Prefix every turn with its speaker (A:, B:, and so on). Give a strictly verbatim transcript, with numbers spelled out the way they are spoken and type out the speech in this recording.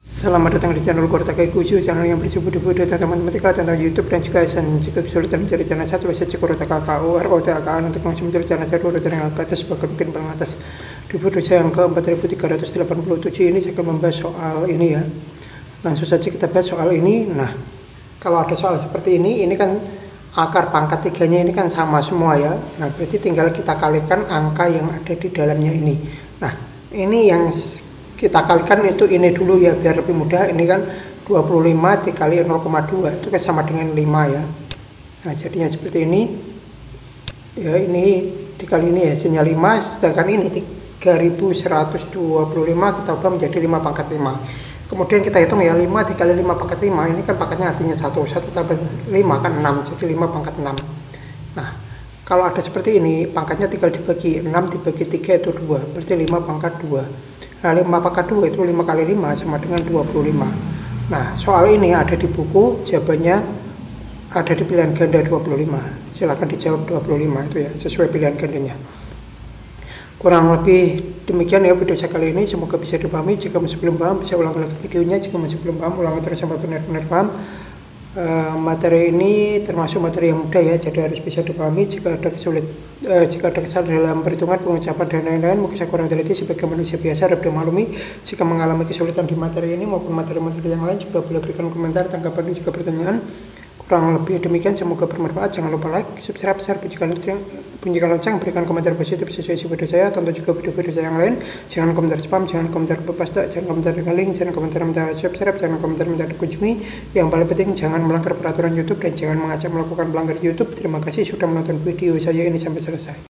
A: Selamat datang di channel Kortakai Khusus, channel yang berisi video-video tentang matematika, tentang YouTube dan juga dan jika kesulitan mencari channel satu bisa cek Kortakai K U R O T A K untuk langsung mencari channel satu urutan yang ke atas bahkan mungkin paling atas. Di video saya yang ke empat ribu tiga ratus delapan puluh tujuh ini saya akan membahas soal ini ya. Langsung saja kita bahas soal ini. Nah, kalau ada soal seperti ini, ini kan akar pangkat tiganya ini kan sama semua ya. Nah, berarti tinggal kita kalikan angka yang ada di dalamnya ini. Nah, ini yang kita kalikan itu ini dulu ya biar lebih mudah. Ini kan dua puluh lima dikali nol koma dua itu kan sama dengan lima ya. Nah, jadinya seperti ini. Ya, ini dikali ini hasilnya lima, sedangkan ini tiga ribu seratus dua puluh lima kita ubah menjadi lima pangkat lima. Kemudian kita hitung ya, lima dikali lima pangkat lima, ini kan pangkatnya artinya satu, satu tambah lima kan enam, jadi lima pangkat enam. Nah, kalau ada seperti ini, pangkatnya tinggal dibagi, enam dibagi tiga itu dua, berarti lima pangkat dua. Nah, lima pangkat dua itu lima kali lima sama dengan dua puluh lima. Nah, soal ini ada di buku, jawabannya ada di pilihan ganda dua puluh lima. Silahkan dijawab dua puluh lima itu ya, sesuai pilihan gandanya. Kurang lebih demikian ya video saya kali ini, semoga bisa dipahami. Jika masih belum paham bisa ulang lagi videonya, jika masih belum paham ulangi terus sampai benar-benar paham. Uh, materi ini termasuk materi yang mudah ya, jadi harus bisa dipahami. Jika ada kesulit, uh, jika ada kesalahan dalam perhitungan, pengucapan dan lain-lain, mungkin saya kurang teliti sebagai manusia biasa dapat dimaklumi. Jika mengalami kesulitan di materi ini maupun materi-materi yang lain juga boleh berikan komentar, tanggapan dan juga pertanyaan. Kurang lebih demikian, semoga bermanfaat. Jangan lupa like, subscribe, share, bunyikan lonceng, bunyikan lonceng, berikan komentar positif sesuai isi video saya, tonton juga video-video saya yang lain. Jangan komentar spam, jangan komentar berpasta, jangan komentar dengan link, jangan komentar minta subscribe, jangan komentar minta dikunjungi. Yang paling penting jangan melanggar peraturan YouTube dan jangan mengajak melakukan pelanggar YouTube. Terima kasih sudah menonton video saya ini sampai selesai.